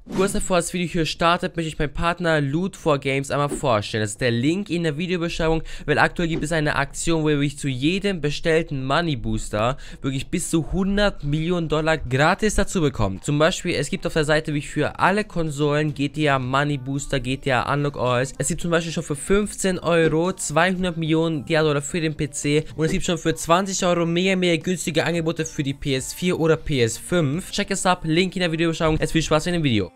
Kurz bevor das Video hier startet, möchte ich meinen Partner Loot4Games einmal vorstellen. Das ist der Link in der Videobeschreibung, weil aktuell gibt es eine Aktion, wo ihr wirklich zu jedem bestellten Money Booster wirklich bis zu 100 Millionen Dollar gratis dazu bekommt. Zum Beispiel, es gibt auf der Seite wirklich für alle Konsolen GTA Money Booster, GTA Unlock Alls. Es gibt zum Beispiel schon für 15 Euro 200 Millionen Dollar für den PC und es gibt schon für 20 Euro mega günstige Angebote für die PS4 oder PS5. Check es ab, Link in der Videobeschreibung. Jetzt viel Spaß mit dem Video.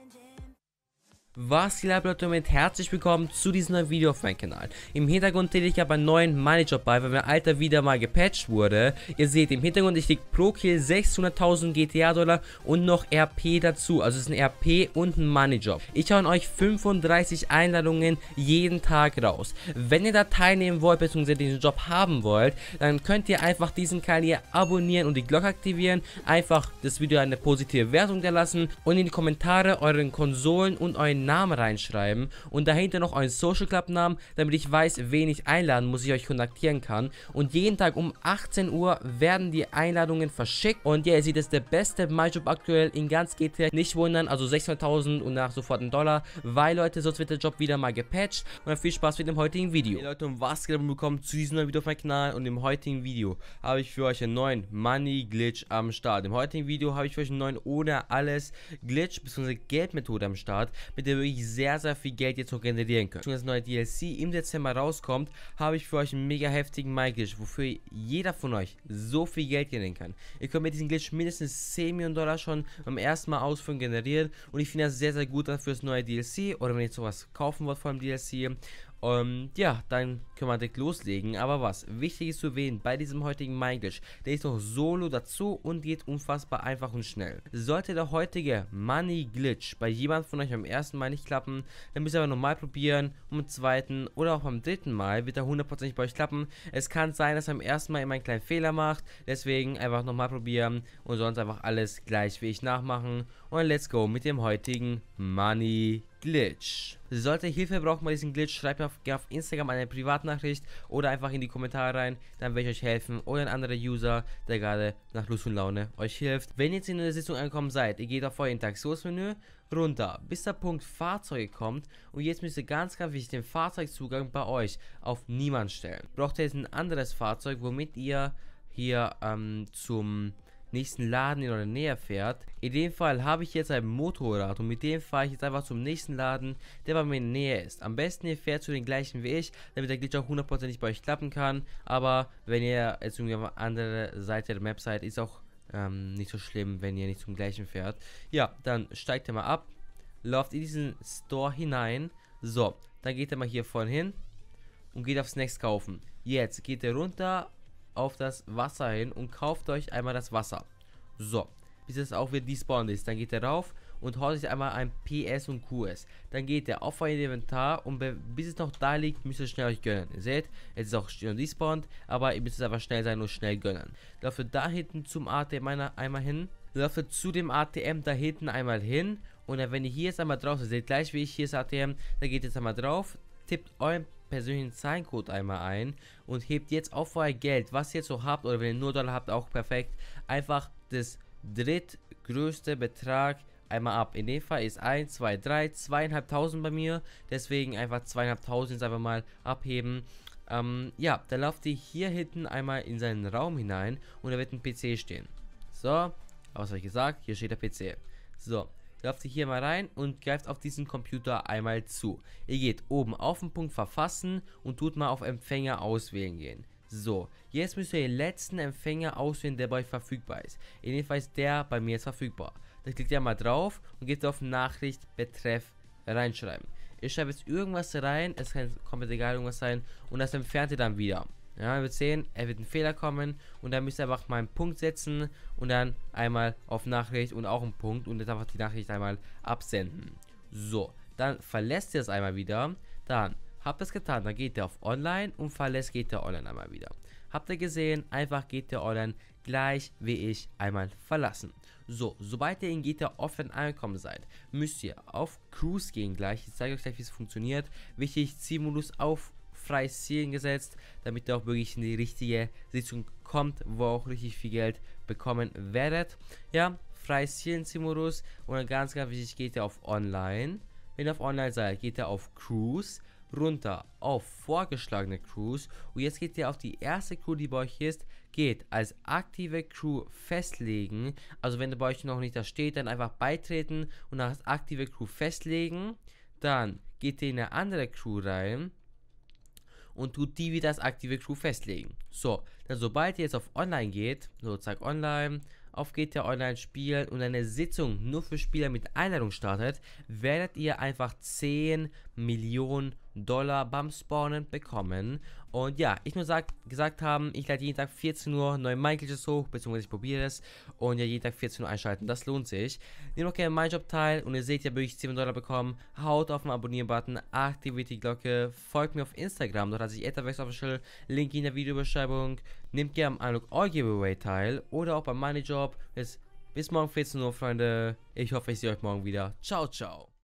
Was geht ab, Leute, und herzlich willkommen zu diesem neuen Video auf meinem Kanal. Im Hintergrund täte ich aber einen neuen Money-Job bei, weil mein Alter wieder mal gepatcht wurde. Ihr seht im Hintergrund, ich krieg pro Kill 600.000 GTA-Dollar und noch RP dazu. Also es ist ein RP und ein Money-Job. Ich hau euch 35 Einladungen jeden Tag raus. Wenn ihr da teilnehmen wollt, bzw. diesen Job haben wollt, dann könnt ihr einfach diesen Kanal hier abonnieren und die Glocke aktivieren. Einfach das Video eine positive Wertung da lassen und in die Kommentare euren Konsolen und euren Namen reinschreiben und dahinter noch euren Social Club Namen, damit ich weiß, wen ich einladen muss, ich euch kontaktieren kann. Und jeden Tag um 18 Uhr werden die Einladungen verschickt. Und ja, ihr seht, das ist der beste MyJob aktuell in ganz GTA. Nicht wundern, also 600.000 und nach sofort ein Dollar, weil, Leute, sonst wird der Job wieder mal gepatcht. Und dann viel Spaß mit dem heutigen Video. Hey Leute, und was geht ab, willkommen zu diesem neuen Video auf meinem Kanal. Und im heutigen Video habe ich für euch einen neuen Money Glitch am Start. Im heutigen Video habe ich für euch einen neuen ohne alles Glitch bzw. Geldmethode am Start, mit der wirklich sehr viel Geld jetzt noch generieren könnt. Schon das neue DLC im Dezember rauskommt, habe ich für euch einen mega heftigen Glitch, wofür jeder von euch so viel Geld generieren kann. Ihr könnt mit diesem Glitch mindestens 10 Millionen Dollar schon beim ersten Mal ausführen generieren und ich finde das sehr gut dann für das neue DLC oder wenn ihr sowas kaufen wollt vor dem DLC. Ja, dann können wir direkt loslegen. Aber was wichtig ist zu erwähnen bei diesem heutigen Glitch, der ist noch solo dazu und geht unfassbar einfach und schnell. Sollte der heutige Money Glitch bei jemand von euch beim ersten Mal nicht klappen, dann müsst ihr aber nochmal probieren und beim zweiten oder auch beim dritten Mal wird er 100% bei euch klappen. Es kann sein, dass er beim ersten Mal immer einen kleinen Fehler macht, deswegen einfach nochmal probieren und sonst einfach alles gleich wie ich nachmachen. Und let's go mit dem heutigen Money Glitch. Sollte ihr Hilfe brauchen bei diesem Glitch, schreibt mir auf Instagram eine Privatnachricht oder einfach in die Kommentare rein, dann werde ich euch helfen oder ein anderer User, der gerade nach Lust und Laune euch hilft. Wenn ihr jetzt in der Sitzung angekommen seid, ihr geht auf euer Interaktionsmenü runter, bis der Punkt Fahrzeuge kommt und jetzt müsst ihr ganz wichtig den Fahrzeugzugang bei euch auf Niemand stellen. Braucht ihr jetzt ein anderes Fahrzeug, womit ihr hier zum nächsten Laden in eurer Nähe fährt. In dem Fall habe ich jetzt ein Motorrad und mit dem fahre ich jetzt einfach zum nächsten Laden, der bei mir in der Nähe ist. Am besten ihr fährt zu den gleichen wie ich, damit der Glitch auch 100% bei euch klappen kann. Aber wenn ihr jetzt irgendwie auf eine andere Seite der Map seid, ist auch nicht so schlimm, wenn ihr nicht zum gleichen fährt. Ja, dann steigt ihr mal ab, lauft in diesen Store hinein. So, dann geht ihr mal hier vorne hin und geht aufs Next kaufen. Jetzt geht ihr runter auf das Wasser hin und kauft euch einmal das Wasser. So, bis es auch wieder despawned ist. Dann geht ihr rauf und haut sich einmal ein PS und QS. Dann geht ihr auf euer Inventar und bis es noch da liegt, müsst ihr schnell euch gönnen. Ihr seht, jetzt ist auch schon despawned, aber ihr müsst einfach schnell sein und schnell gönnen. Dafür da hinten zum ATM einmal hin. Dafür zu dem ATM da hinten einmal hin. Und dann, wenn ihr hier jetzt einmal drauf seid, seht gleich wie ich, hier ist ATM, da geht jetzt einmal drauf, tippt euren persönlichen Zahlencode einmal ein und hebt jetzt auf euer Geld, was ihr jetzt so habt, oder wenn ihr nur Dollar habt, auch perfekt, einfach das drittgrößte Betrag einmal ab. In dem Fall ist 1, 2, 3, 2.500 bei mir, deswegen einfach 2.500 jetzt einfach mal abheben. Ja, dann lauft ihr hier hinten einmal in seinen Raum hinein und da wird ein PC stehen. So, was habe ich gesagt? Hier steht der PC. So, lauft ihr hier mal rein und greift auf diesen Computer einmal zu. Ihr geht oben auf den Punkt Verfassen und tut mal auf Empfänger auswählen gehen. So, jetzt müsst ihr den letzten Empfänger auswählen, der bei euch verfügbar ist. In dem Fall ist der bei mir jetzt verfügbar. Da klickt ihr mal drauf und geht auf Nachricht Betreff reinschreiben. Ich schreibe jetzt irgendwas rein, es kann komplett egal irgendwas sein und das entfernt ihr dann wieder. Ja, ihr werdet sehen, er wird ein Fehler kommen und dann müsst ihr einfach mal einen Punkt setzen und dann einmal auf Nachricht und auch einen Punkt und jetzt einfach die Nachricht einmal absenden. So, dann verlässt ihr es einmal wieder, dann habt ihr es getan, dann geht ihr auf Online und verlässt geht ihr Online einmal wieder. Habt ihr gesehen, einfach geht ihr Online gleich wie ich einmal verlassen. So, sobald ihr in GTA Offline angekommen seid, müsst ihr auf Cruise gehen gleich. Ich zeige euch gleich, wie es funktioniert. Wichtig, Zielmodus auf freies Zielen gesetzt, damit ihr auch wirklich in die richtige Sitzung kommt, wo auch richtig viel Geld bekommen werdet. Ja, freies CNC-Modus und dann ganz wichtig, geht ihr auf Online. Wenn ihr auf Online seid, geht ihr auf Crews, runter auf vorgeschlagene Crews und jetzt geht ihr auf die erste Crew, die bei euch ist, geht als aktive Crew festlegen, also wenn bei euch noch nicht da steht, dann einfach beitreten und nach als aktive Crew festlegen, dann geht ihr in eine andere Crew rein und tut die wieder als aktive Crew festlegen. So, dann sobald ihr jetzt auf Online geht, so zack Online, auf GTA Online spielen und eine Sitzung nur für Spieler mit Einladung startet, werdet ihr einfach 10 Millionen Dollar beim Spawnen bekommen. Und ja, ich muss gesagt haben, ich lade jeden Tag 14 Uhr neue Minecraft hoch, beziehungsweise ich probiere es. Und ja, jeden Tag 14 Uhr einschalten, das lohnt sich. Nehmt auch gerne meinen Job teil und ihr seht ja, wirklich 10 Dollar bekommen. Haut auf den Abonnieren-Button, aktiviert die Glocke, folgt mir auf Instagram, dort hat sich @official, Link in der Videobeschreibung. Nehmt gerne am Unlock All Giveaway teil oder auch beim Money Job. Bis morgen 14 Uhr, Freunde. Ich hoffe, ich sehe euch morgen wieder. Ciao, ciao.